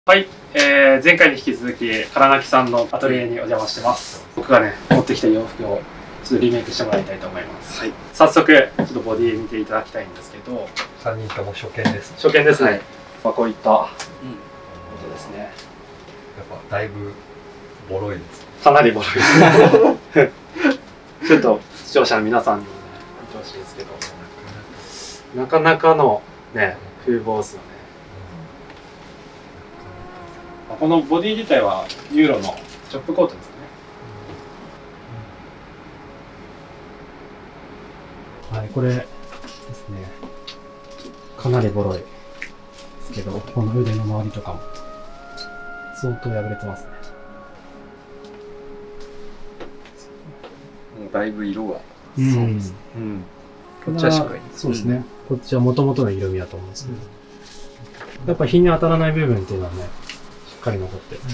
はい、前回に引き続き唐垣さんのアトリエにお邪魔してます。僕がね持ってきた洋服をちょっとリメイクしてもらいたいと思います。はい、早速ちょっとボディ見ていただきたいんですけど、 3人とも初見です。 初見ですね。はい、まあこういったことですね。 やっぱだいぶボロいです。 かなりボロいです。ちょっと視聴者の皆さんにもね見てほしいですけど、なかなかのね風貌ですよね。このボディ自体はユーロのチョップコートですね。はい、これですね。かなりボロいですけど、この腕の周りとかも相当破れてますね。 もうだいぶ色が。 そうですね。こっちはしっかり。そうですね。こっちは元々の色味だと思うんですけど、やっぱ日に当たらない部分っていうのはね、しっかり残ってる。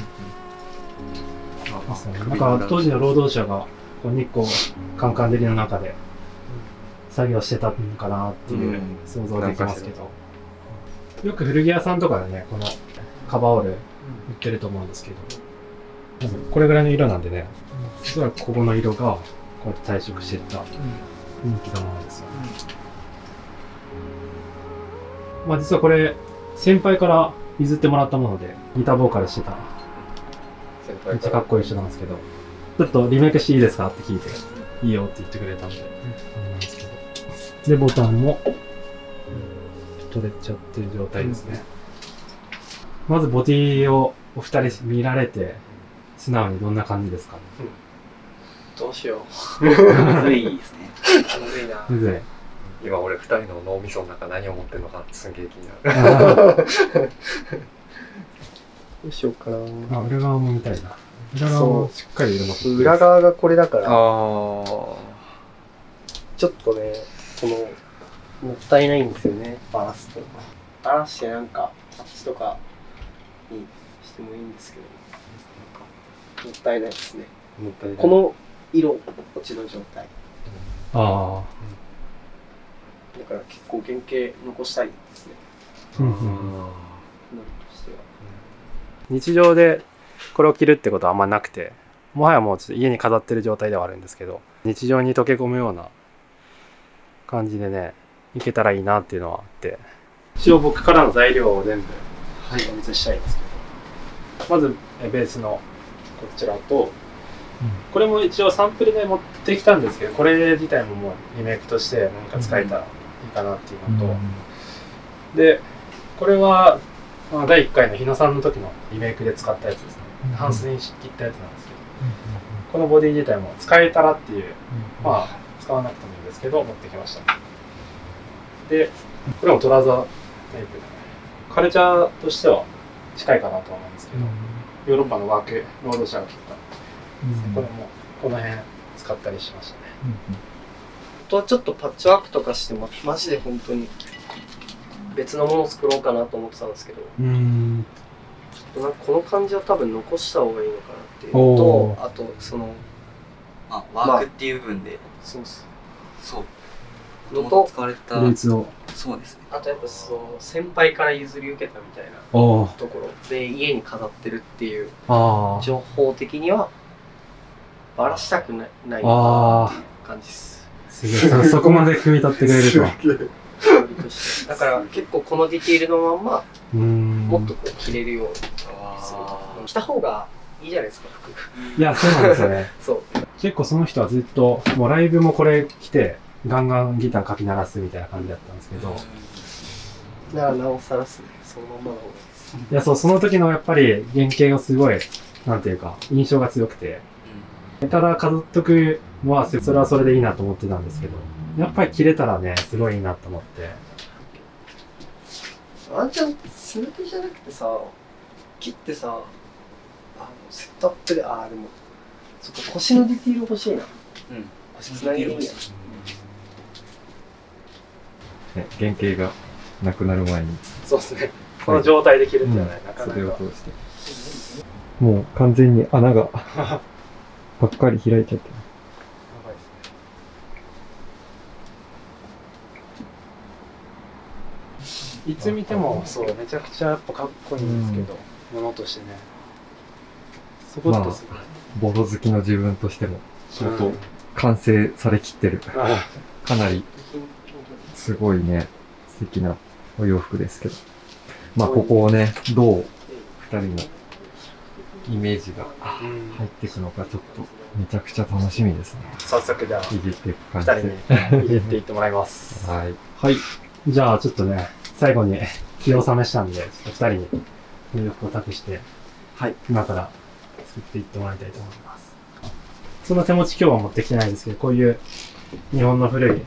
なんか当時の労働者がこう日光カンカン照りの中で作業してたのかなっていう想像できますけど、よく古着屋さんとかでねこのカバーオール売ってると思うんですけど、これぐらいの色なんでね、おそらくここの色がこうやって退色していった人気のものですよね。まあ実はこれ先輩から譲ってもらったもので、ギターボーカルしてためっちゃかっこいい人なんですけど、ちょっとリメイクしていいですかって聞いて、いいよって言ってくれたんで、なんですけど。で、ボタンも取れちゃってる状態ですね。まずボディをお二人見られて、素直にどんな感じですか？ どうしよう。むずいですね。むずいな。 むずい。 今俺2人の脳みその中何を持ってるのかすげえ気になる。 どうしようかな。 あ、裏側も見たいな。裏側もしっかり色残ってる。 裏側がこれだから、ちあょっとね、この、もったいないんですよね、バラすと。バラしてなんか、タッチとかにしてもいいんですけど、もったいないですね。 もったいない。 この色、こっちの状態。 ああ。 だから結構原型残したいですね。日常でこれを着るってことはあんまなくて、もはやもうちょっと家に飾ってる状態ではあるんですけど、日常に溶け込むような感じでね、いけたらいいなっていうのはあって、一応僕からの材料を全部お見せしたいんですけど、まずベースのこちらと、これも一応サンプルで持ってきたんですけど、これ自体ももうリメイクとして何か使えたらいいかなっていうのと、でこれは第1回の日野さんの時のリメイクで使ったやつですね。ハンスに切ったやつなんですけど、このボディ自体も使えたらっていう、まあ使わなくてもいいんですけど持ってきました。でこれもトラウザータイプで、カルチャーとしては近いかなと思うんですけど、ヨーロッパのワーク労働者が切った、これもこの辺使ったりしましたね。あとはちょっとパッチワークとかしてもマジで本当に別のものを作ろうかなと思ってたんですけど、ちょっとなんかこの感じは多分残した方がいいのかなっていうのと、あとそのワークっていう部分で、 そうっす。 そうのと使われた、 フルーツを。 そうですね。 あとやっぱその先輩から譲り受けたみたいなところで家に飾ってるっていう情報的にはバラしたくないなっていう感じです。 すげえ、そこまで汲み取ってくれると。 だから結構このディテールのまんまもっとこう着れるように着た方がいいじゃないですか、服。 いや、そうなんですよね。 そう結構その人はずっともうライブもこれ着てガンガンギターかき鳴らすみたいな感じだったんですけど、 だからなおさらですね、そのままの方がいいです。 いや、そう、その時のやっぱり原型がすごいなんていうか印象が強くて、ただ飾っとくのはそれはそれでいいなと思ってたんですけど、やっぱり着れたらねすごいいいなと思って。 ワンチャンス抜きじゃなくてさ、切ってさ、セットアップで、でもそっか、腰のディティール欲しいな。腰つなげるんや。 原型がなくなる前に。 そうですね。この状態で着るんじゃない、なかなか。 袖を通して。もう完全に穴がばっかり開いちゃってる。 いつ見てもそうめちゃくちゃやっぱかっこいいんですけど、 ものとしてね。そこだとすごい。 ボロ好きの自分としても、相当うん完成されきってる。 あかなり、すごいね、素敵なお洋服ですけど。まあ、ここをね、どう二人のイメージがうん入っていくのか、ちょっとめちゃくちゃ楽しみですね。 早速じゃあ、 いじっていく感二じで。 人に入れていってもらいます。 はい。 はい。じゃあちょっとね、最後に気を冷めしたんで、ちょっと二人に入力を託して、 はい。 今から作っていってもらいたいと思います。その手持ち今日は持ってきてないんですけど、こういう日本の古い、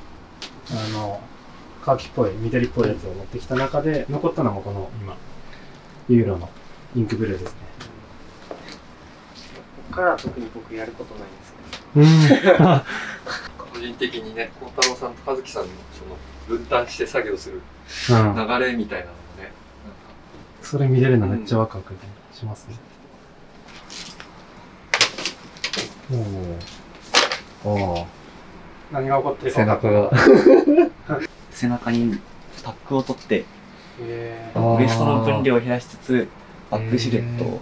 カーキっぽい、緑っぽいやつを持ってきた中で、残ったのもこの今、ユーロのインクブルーですね。 ここからは特に僕やることないんですけど。 個人的にね、孝太郎さんと和樹さんのその分担して作業するうん。 流れみたいなのもね、 それ見れるのめっちゃワクワクしますね。おお。 何が起こってるか背中が。 背中にタックを取って、 えあーウエストの分量を減らしつつ、バックシルエットを、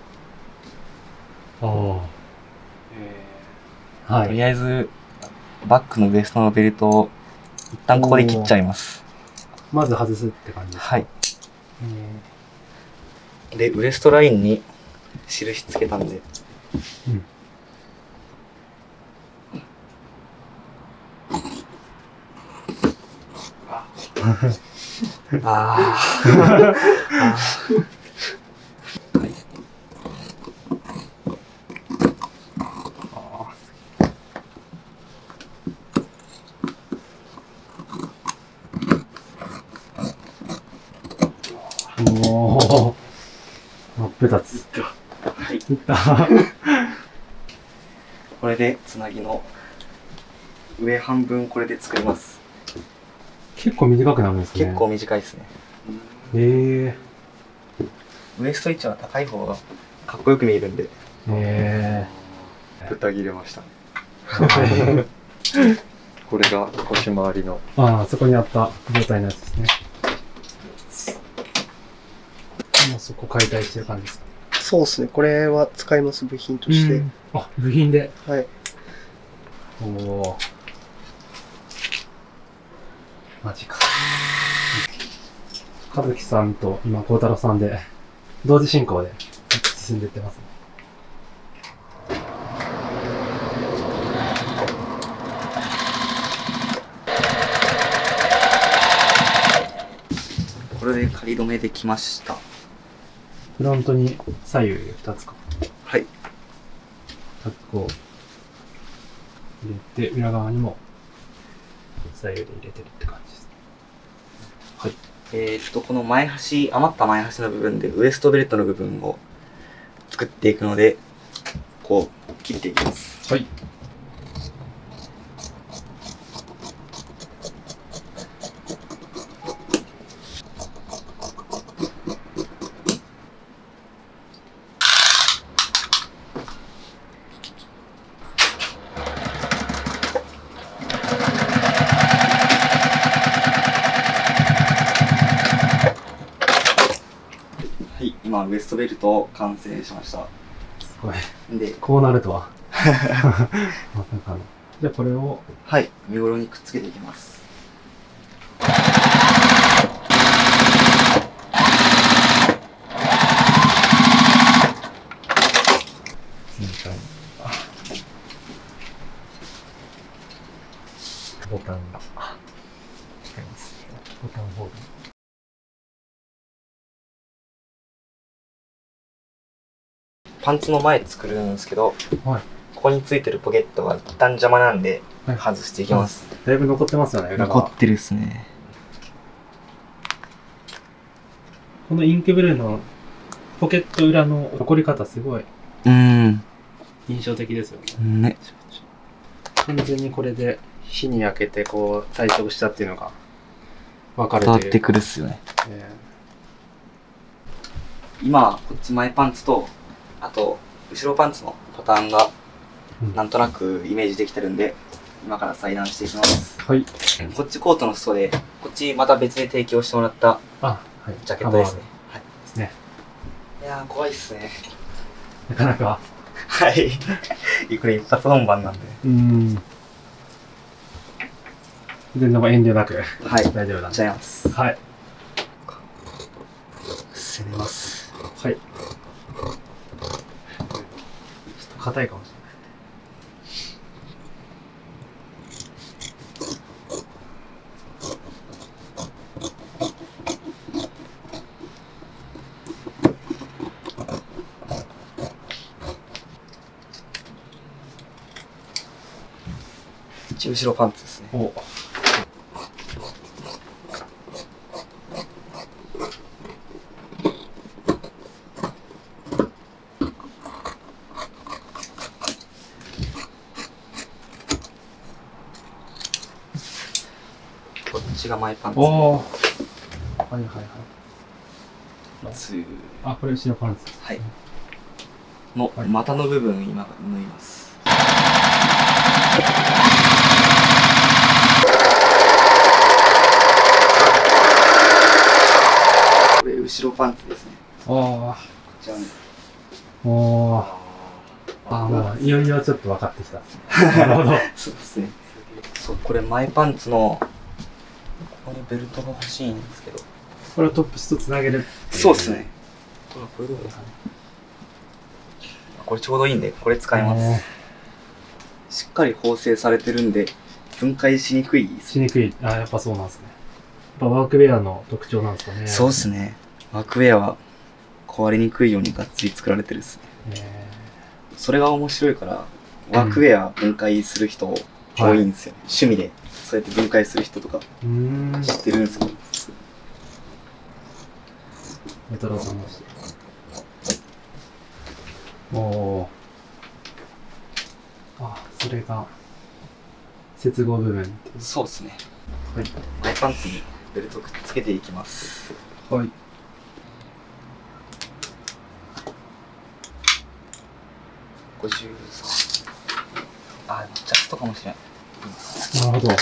はとりあえず、バックのウエストのベルトを一旦ここで切っちゃいます。 まず外すって感じですか。 はい。で、ウエストラインに印つけたんで、 うんあおお。真っ二つ。 はい。 いった。 これでつなぎの上半分これで作ります。 結構短くなるんですね。 結構短いですね。 へウエスト位置は高い方がかっこよく見えるんで。 え。 豚切れましたね。 へえ。 これが腰回りの。 ああ、そこにあった状態のやつですね。もうそこ解体してる感じですか。 そうですね。これは使います、部品として。 あ、部品で。 はい。 おお。マジか。和樹さんと今、孝太郎さんで、同時進行で進んでいってますね。 これで仮止めできました。 フロントに左右2つか。 はい。 タックを入れて、裏側にも左右で入れてるって感じです。はい。 この前端、余った前端の部分でウエストベルトの部分を作っていくので、こう切っていきます。 はい。 はい、今ウエストベルト完成しました。 すごい。 で、 こうなるとは。まさかの。じゃあこれを、 はい、身ごろにくっつけていきます。 全体に。ボタンが。使います。ボタンホール。 パンツの前作るんですけど、 はい。 ここについてるポケットが一旦邪魔なんで、 はい外していきます。 だいぶ残ってますよね、裏側。 残ってるっすね。 このインクブルーのポケット裏の残り方すごい印象的ですよね。 ね。 完全にこれで火に焼けてこう退色したっていうのが分かるという。 伝わってくるっすよね。 え今、こっち前パンツと、あと、後ろパンツのパターンが、 うんなんとなくイメージできてるんで、今から裁断していきます。 はい。 こっちコートの裾で、こっちまた別で提供してもらったあ、はい。 ジャケットですね。はい。 ですね。 いややー、怖いっすね。 なかなか。 はい。これ一発本番なんで。 全然遠慮なく。 はい。 大丈夫だ。 いっちゃいます。 はい。 攻めます。 はい。ちょっと硬いかもしれない。 後ろパンツですね。 お。 こっちが前パンツ。 おー。はいはいはい。あ、これ後ろパンツ。 はい。の股の部分今縫います。これ後ろパンツですね。 おー。 こちらに。 おー。あ、もういよいよちょっと分かってきた。なるほど。 そうですね。そう、これ前パンツのここにベルトが欲しいんですけど。 これをトップスとつなげる。 そうですね。これどうですかね。これちょうどいいんで、これ使います。しっかり縫製されてるんで、分解しにくいです。 しにくい。あ、やっぱそうなんですね。やっぱワークウェアの特徴なんですかね。 そうですね。ワークウェアは壊れにくいようにがっつり作られてるですね。それが面白いから、ワークウェア分解する人多いんですよね。趣味で、そうやって分解する人とか知ってるんですけど。 メトロさんまして。おー。あ、それが接合部分っていう。 そうですね。 はい。 前パンツにベルトくっつけていきます。 はい。 53。あ、ジャストかもしれない。 なるほど。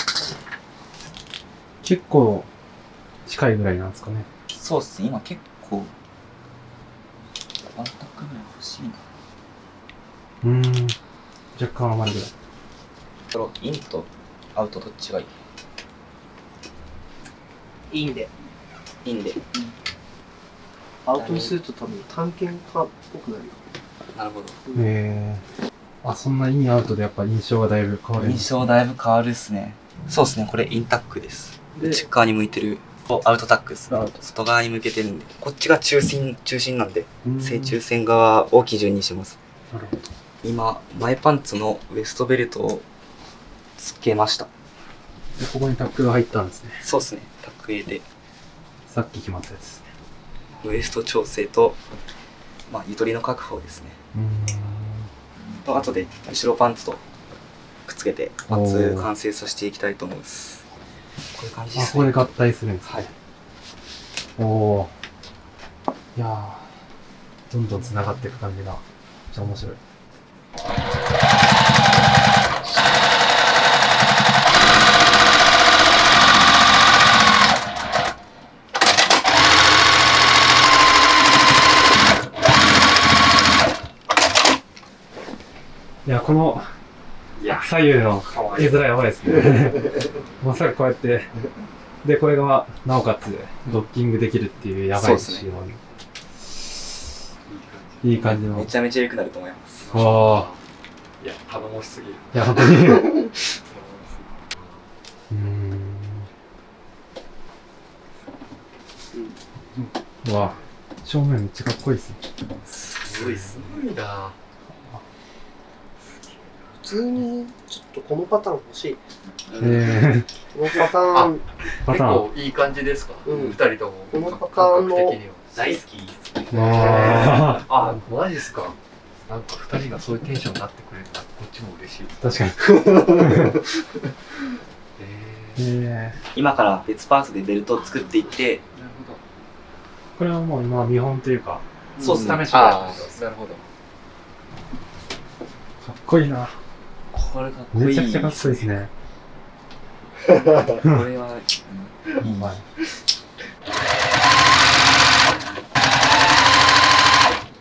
結構近いぐらいなんですかね。 そうっすね。今結構ワンタックぐらい欲しいな。 若干余るぐらい。 これインとアウトどっちがいい？ いいんで。 いいんで。 アウトにすると多分探検家っぽくなるよ。 なるほど。 あ、そんなインアウトでやっぱ印象がだいぶ変わる。 印象だいぶ変わるっすね。そうっすね。これインタックです。内側に向いてるアウトタックです。外側に向けてるんで、こっちが中心なんで、正中線側を基準にします。 なるほど。 今前パンツのウエストベルトをつけました。 で、ここにタックが入ったんですね。 そうっすね。タック入れて。 さっき決まったやつですね。 ウエスト調整と、まあ、ゆとりの確保ですね。と、後で後ろパンツとくっつけて、パンツ完成させていきたいと思います。こういう感じですね。 あ、ここで合体するんですね。はい。おー。いやー、どんどん繋がっていく感じが、めっちゃ面白い。いや、この左右の絵面やばいですね。まさかこうやって、で、これがなおかつドッキングできるっていうやばい仕様に。いい感じの。 めちゃめちゃ良くなると思います。 ああ。 いや、頼もしすぎる。 いや、本当に。うわ、正面めっちゃかっこいいですね。 すごいっすね。 すごいな。 普通にちょっとこのパターン欲しい。このパターン結構いい感じですか？二人とも。 このパターンの大好きですね。 あ、マジっすか。なんか二人がそういうテンションになってくれるとこっちも嬉しい。 確かに。 今から別パーツでベルトを作っていって、 これはもう今見本というか、 そうっすね。 試しなるほど。 かっこいいな。 これかっこいい。 めちゃくちゃかっこいいですね。 これは、 いい前。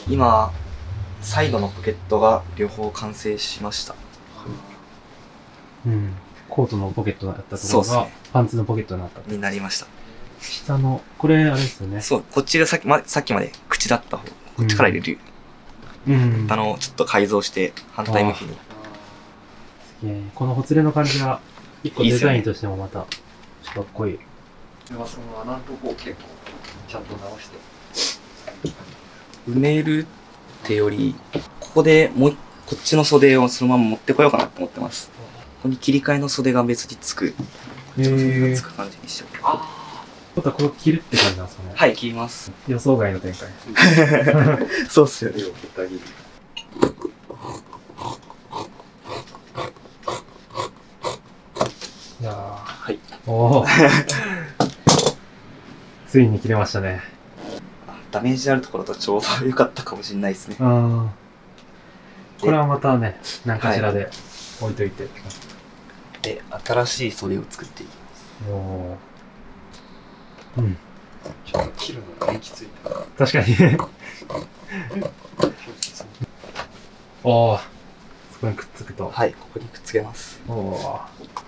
今、サイドのポケットが両方完成しました。 うん。コートのポケットだったところが、 そうですね、 パンツのポケットになった。 になりました。 下の、これあれですよね。 そう、こっちがさっきまで口だった方、こっちから入れる。ちょっと改造して反対向きに。 このほつれの感じが、一個デザインとしてもまた、かっこいい。 その穴のとこを結構、ちゃんと直して。 埋めるってより、ここでこっちの袖をそのまま持ってこようかなって思ってます。ここに切り替えの袖が別につく。こっちの袖がつく感じにしよう。 またこれ切るって感じなんですかね。 はい、切ります。 予想外の展開。 そうっすよね。 いやー、 はい。 おーついに切れましたね。 ダメージあるところとちょうど良かったかもしれないですね。 これはまたね、何かしらで置いといて。 で、新しい袖を作っていきます。 おー。うん。 ちょっと切るのがね、きつい。 確かに。おー。そこにくっつくと。 はい、ここにくっつけます。 おー。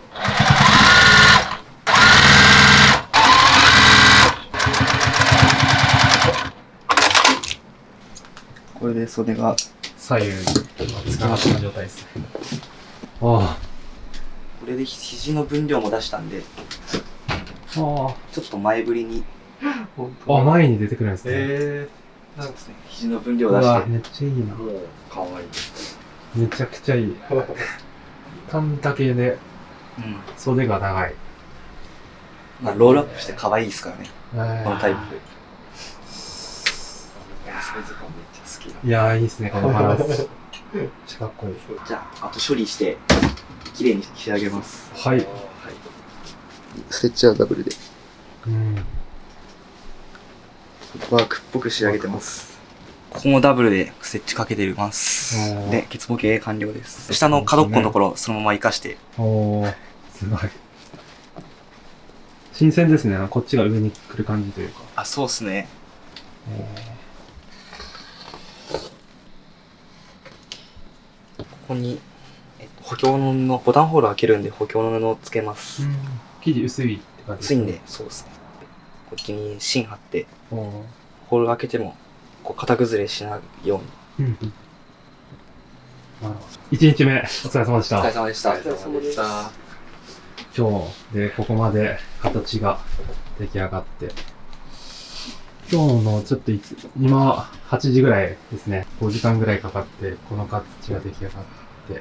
これで袖が左右につきました状態ですね。おー。 これで肘の分量も出したんで、ちょっと前振りに。 前に出てくるんですね。 なんですね。肘の分量出して。 めっちゃいいな。 もう、かわいい。 めちゃくちゃいい。短丈で、袖が長い。 まあ、ロールアップして可愛いですからね。このタイプ。 サイズ感めっちゃ好きな。 いやー、いいですね、このバランス。めっちゃかっこいい。 じゃあ、あと処理して、綺麗に仕上げます。 はい。 ステッチはダブルで。 うん。 ワークっぽく仕上げてます。ここもダブルでステッチかけてます。で、ケツボケ完了です。下の角っこのところ、そのまま活かして。 おー、すごい。新鮮ですね。こっちが上に来る感じというか。 あ、そうっすね。ここに、補強の布、ボタンホール開けるんで補強の布をつけます。 生地薄いって感じ薄いんで、そうですね。こっちに芯貼って、 ホール開けても、こう型崩れしないように。 なるほど。1日目、お疲れ様でした。 お疲れ様でした。 お疲れ様でした。 今日でここまで形が出来上がって、今日のちょっと今8時ぐらいですね、5時間ぐらいかかってこの形が出来上がって、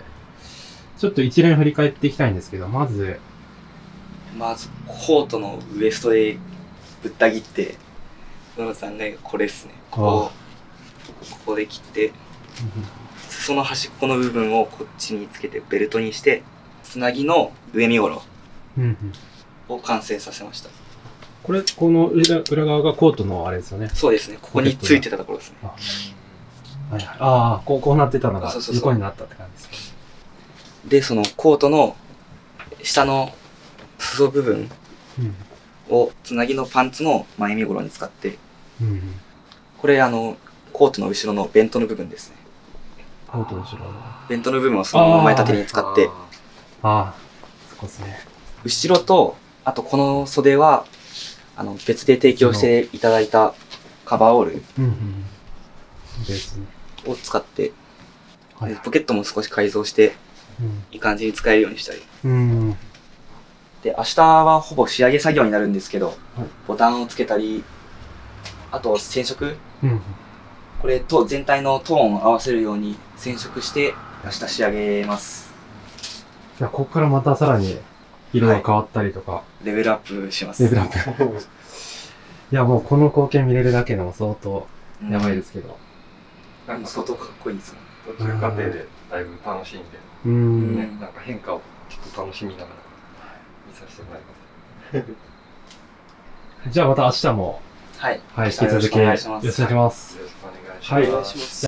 ちょっと一連振り返っていきたいんですけど、まずコートのウエストでぶった切って、野呂さんがこれですね。ここで切って、裾の端っこの部分をこっちにつけてベルトにして、つなぎの上身頃を完成させました。 これ、この裏側がコートのあれですよね。 そうですね。ここについてたところですね。 はいはい。ああ、こうなってたのが横になったって感じですね。 で、そのコートの下の裾部分をつなぎのパンツの前身頃に使って、これコートの後ろのベントの部分ですね。 コートの後ろのベントの部分をそのまま前立てに使って、 そこですね。 後ろと、あとこの袖は、別で提供していただいたカバーオールを使って、ポケットも少し改造して、いい感じに使えるようにしたり。で、明日はほぼ仕上げ作業になるんですけど、ボタンをつけたり、あと染色、これと全体のトーンを合わせるように染色して明日仕上げます。 じゃあここからまたさらに色が変わったりとか、 レベルアップします。 レベルアップ。いやもうこの光景見れるだけでも相当やばいですけど、 なんか相当かっこいいですね。 途中過程でだいぶ楽しんで、なんか変化をちょっと楽しみながら見させてもらいます。 じゃあまた明日もはい、 引き続きよろしくお願いします。 よろしくお願いします。